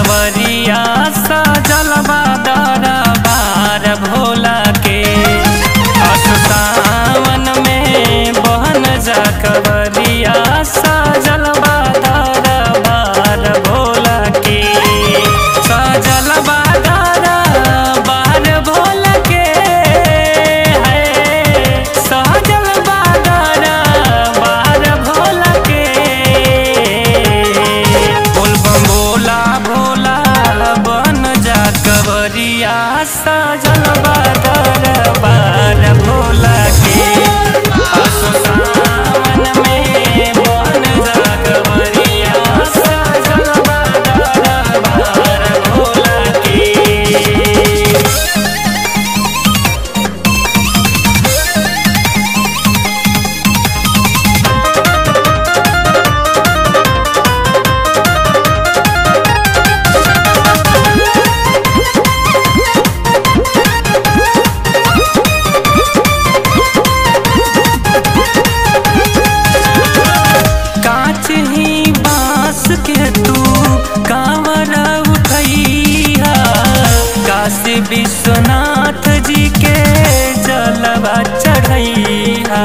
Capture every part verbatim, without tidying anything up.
कवरिया सजल बा दरबार भोला के। असु सावन में बहन जा कवरिया सजल बा दरबार भोला के। सजल बा दरबार भोला के है, सजल बा दरबार भोला के। बोल बम भोला भोला बन जा कवरिया सजल बा दरबार भोला के। असु सावन में बन जा कवरिया सजल बा दरबार भोला के। कांच ही बांस के तू कांवर उठैया, काशी विश्वनाथ जी के जलवा चढ़ैया।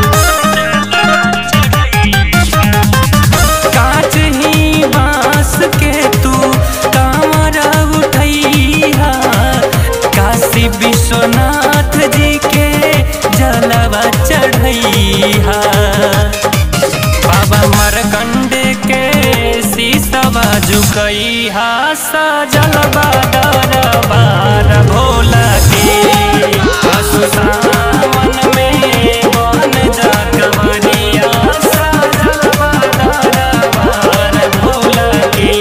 कांच ही बांस के तू कांवर उठैया, काशी विश्वनाथ जी के जलवा चढ़ैया। बाबा मरकंडे के शीशवा झुकैहा सजल बा दरबार भोला के। असु सावन में बन जा कवरिया सजल बा दरबार भोला के।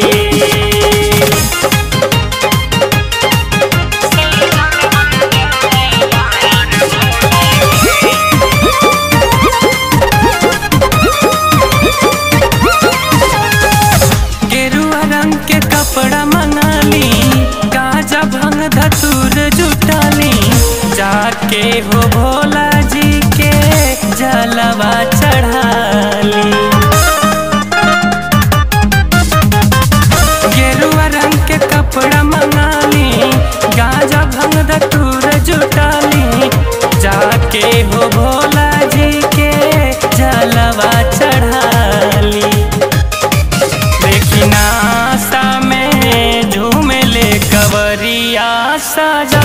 गेरुआ रंग के कपड़ा मंगाली, गाजा भंग धतूर जुटाली, जाके हो भोला जी के जलवा चढ़ाली। गेरुआ रंग के कपड़ा मंगाली, गाजा भंग धतूर जुटाली, जाके हो भोला जी के जलवा चढ़ाली। नासा में झूमे ले कवरिया सजा